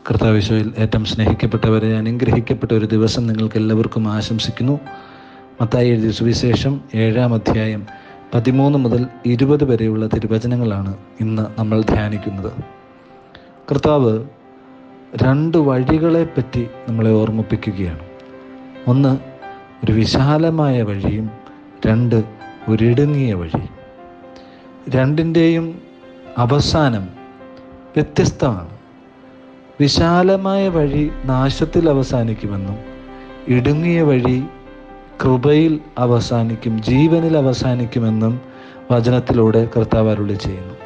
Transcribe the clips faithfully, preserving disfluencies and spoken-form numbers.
കർത്താവിശോയിൽ ഏറ്റവും സ്നേഹിക്കപ്പെട്ടവരെ, അനുഗ്രഹിക്കപ്പെട്ട ഒരു ദിവസം നിങ്ങൾക്ക് എല്ലാവർക്കും ആശംസിക്കുന്നു. മത്തായി എഴുതിയ സുവിശേഷം ഏഴാം അധ്യായം പതിമൂന്ന് മുതൽ ഇരുപത് വരെയുള്ള തിരുവചനങ്ങളാണ് ഇന്ന് നമ്മൾ ധ്യാനിക്കുന്നത്. കർത്താവ് രണ്ട് വഴികളെപ്പറ്റി നമ്മളെ ഓർമ്മിപ്പിക്കുകയാണ്. ഒന്ന്, ഒരു വിശാലമായ വഴിയും രണ്ട്, ഒരിടുങ്ങിയ വഴി. രണ്ടിൻ്റെയും അവസാനം വ്യത്യസ്തമാണ്. വിശാലമായ വഴി നാശത്തിൽ അവസാനിക്കുമെന്നും ഇടുങ്ങിയ വഴി കൃപയിൽ അവസാനിക്കും, ജീവനിൽ അവസാനിക്കുമെന്നും വചനത്തിലൂടെ കർത്താവ് അരുളി ചെയ്യുന്നു.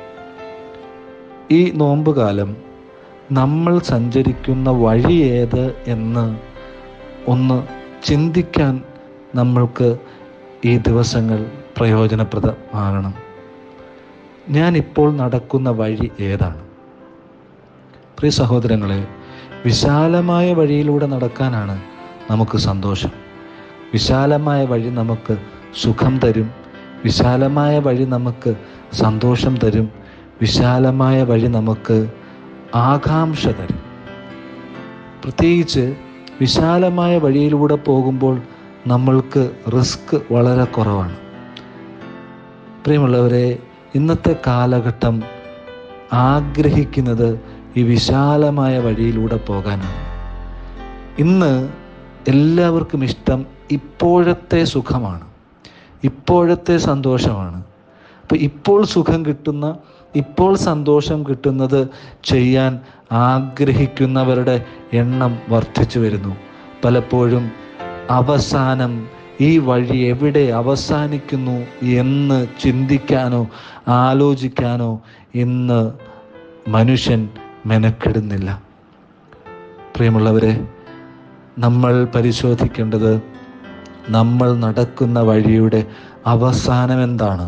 ഈ നോമ്പുകാലം നമ്മൾ സഞ്ചരിക്കുന്ന വഴി ഏത് എന്ന് ഒന്ന് ചിന്തിക്കാൻ നമ്മൾക്ക് ഈ ദിവസങ്ങൾ പ്രയോജനപ്രദമാകണം. ഞാനിപ്പോൾ നടക്കുന്ന വഴി ഏതാണ്? പ്രിയ സഹോദരങ്ങളെ, വിശാലമായ വഴിയിലൂടെ നടക്കാനാണ് നമുക്ക് സന്തോഷം. വിശാലമായ വഴി നമുക്ക് സുഖം തരും. വിശാലമായ വഴി നമുക്ക് സന്തോഷം തരും. വിശാലമായ വഴി നമുക്ക് ആകാംക്ഷ തരും. പ്രത്യേകിച്ച് വിശാലമായ വഴിയിലൂടെ പോകുമ്പോൾ നമ്മൾക്ക് റിസ്ക് വളരെ കുറവാണ്. പ്രിയമുള്ളവരെ, ഇന്നത്തെ കാലഘട്ടം ആഗ്രഹിക്കുന്നത് ഈ വിശാലമായ വഴിയിലൂടെ പോകാനാണ്. ഇന്ന് എല്ലാവർക്കും ഇഷ്ടം ഇപ്പോഴത്തെ സുഖമാണ്, ഇപ്പോഴത്തെ സന്തോഷമാണ്. അപ്പോൾ ഇപ്പോൾ സുഖം കിട്ടുന്ന, ഇപ്പോൾ സന്തോഷം കിട്ടുന്നത് ചെയ്യാൻ ആഗ്രഹിക്കുന്നവരുടെ എണ്ണം വർദ്ധിച്ചു വരുന്നു. പലപ്പോഴും അവസാനം ഈ വഴി എവിടെ അവസാനിക്കുന്നു എന്ന് ചിന്തിക്കാനോ ആലോചിക്കാനോ ഇന്ന് മനുഷ്യൻ മെനക്കെടുന്നില്ല. പ്രിയമുള്ളവരെ, നമ്മൾ പരിശോധിക്കേണ്ടത് നമ്മൾ നടക്കുന്ന വഴിയുടെ അവസാനം എന്താണ്?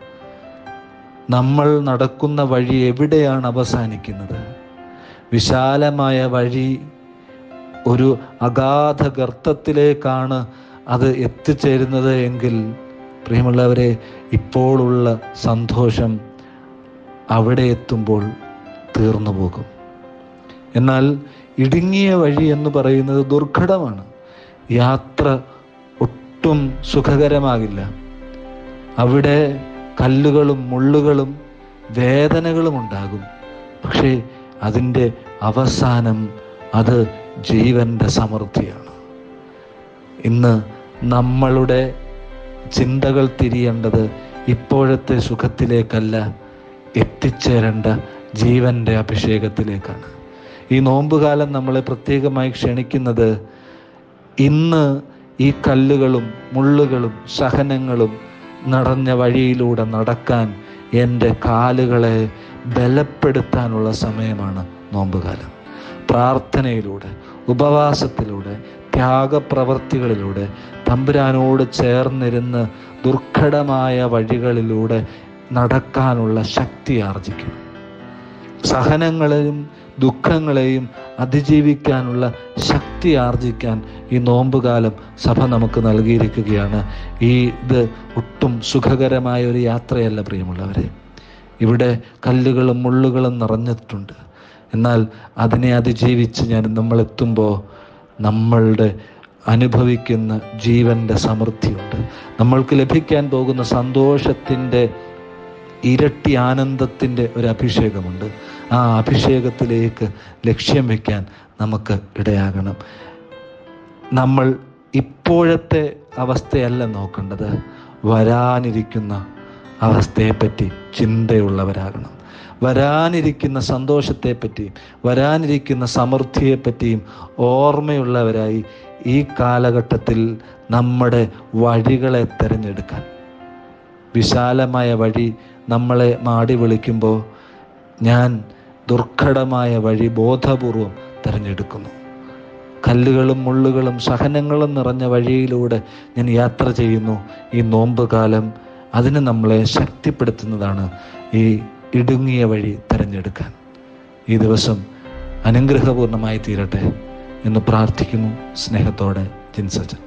നമ്മൾ നടക്കുന്ന വഴി എവിടെയാണ് അവസാനിക്കുന്നത്? വിശാലമായ വഴി ഒരു അഗാധ ഗർത്തത്തിലേക്കാണ് അത് എത്തിച്ചേരുന്നത് എങ്കിൽ പ്രിയമുള്ളവരെ, ഇപ്പോഴുള്ള സന്തോഷം അവിടെ എത്തുമ്പോൾ തീർന്നു പോകും. എന്നാൽ ഇടുങ്ങിയ വഴി എന്ന് പറയുന്നത് ദുർഘടമാണ്. യാത്ര ഒട്ടും സുഖകരമാകില്ല. അവിടെ കല്ലുകളും മുള്ളുകളും വേദനകളും ഉണ്ടാകും. പക്ഷേ അതിൻ്റെ അവസാനം അത് ജീവൻ്റെ സമൃദ്ധിയാണ്. ഇന്ന് നമ്മളുടെ ചിന്തകൾ തിരിയേണ്ടത് ഇപ്പോഴത്തെ സുഖത്തിലേക്കല്ല, എത്തിച്ചേരേണ്ട ജീവൻ്റെ അഭിഷേകത്തിലേക്കാണ്. ഈ നോമ്പുകാലം നമ്മളെ പ്രത്യേകമായി ക്ഷണിക്കുന്നത് ഇന്ന് ഈ കല്ലുകളും മുള്ളുകളും സഹനങ്ങളും നിറഞ്ഞ വഴിയിലൂടെ നടക്കാൻ എൻ്റെ കാലുകളെ ബലപ്പെടുത്താനുള്ള സമയമാണ് നോമ്പുകാലം. പ്രാർത്ഥനയിലൂടെ, ഉപവാസത്തിലൂടെ, ത്യാഗപ്രവർത്തികളിലൂടെ തമ്പുരാനോട് ചേർന്നിരുന്ന് ദുർഘടമായ വഴികളിലൂടെ നടക്കാനുള്ള ശക്തി ആർജിക്കും. സഹനങ്ങളെയും ദുഃഖങ്ങളെയും അതിജീവിക്കാനുള്ള ശക്തി ആർജിക്കാൻ ഈ നോമ്പുകാലം സഭ നമുക്ക് നൽകിയിരിക്കുകയാണ്. ഈ ഇത് ഒട്ടും സുഖകരമായ ഒരു യാത്രയല്ല പ്രിയമുള്ളവരെ. ഇവിടെ കല്ലുകളും മുള്ളുകളും നിറഞ്ഞിട്ടുണ്ട്. എന്നാൽ അതിനെ അതിജീവിച്ച് ഞാൻ നമ്മളെത്തുമ്പോൾ നമ്മളുടെ അനുഭവിക്കുന്ന ജീവൻ്റെ സമൃദ്ധിയുണ്ട്. നമ്മൾക്ക് ലഭിക്കാൻ പോകുന്ന സന്തോഷത്തിൻ്റെ ഇരട്ടി ആനന്ദത്തിൻ്റെ ഒരു അഭിഷേകമുണ്ട്. ആ അഭിഷേകത്തിലേക്ക് ലക്ഷ്യം വയ്ക്കാൻ നമുക്ക് ഇടയാകണം. നമ്മൾ ഇപ്പോഴത്തെ അവസ്ഥയല്ല നോക്കേണ്ടത്, വരാനിരിക്കുന്ന അവസ്ഥയെപ്പറ്റി ചിന്തയുള്ളവരാകണം. വരാനിരിക്കുന്ന സന്തോഷത്തെപ്പറ്റിയും വരാനിരിക്കുന്ന സമൃദ്ധിയെപ്പറ്റിയും ഓർമ്മയുള്ളവരായി ഈ കാലഘട്ടത്തിൽ നമ്മുടെ വഴികളെ തിരഞ്ഞെടുക്കാൻ. വിശാലമായ വഴി നമ്മളെ മാടി വിളിക്കുമ്പോൾ ഞാൻ ദുർഘടമായ വഴി ബോധപൂർവം തിരഞ്ഞെടുക്കുന്നു. കല്ലുകളും മുള്ളുകളും സഹനങ്ങളും നിറഞ്ഞ വഴിയിലൂടെ ഞാൻ യാത്ര ചെയ്യുന്നു. ഈ നോമ്പുകാലം അതിന് നമ്മളെ ശക്തിപ്പെടുത്തുന്നതാണ്, ഈ ഇടുങ്ങിയ വഴി തിരഞ്ഞെടുക്കാൻ. ഈ ദിവസം അനുഗ്രഹപൂർണമായി തീരട്ടെ എന്ന് പ്രാർത്ഥിക്കുന്നു. സ്നേഹത്തോടെ ജിൻസച്ചൻ.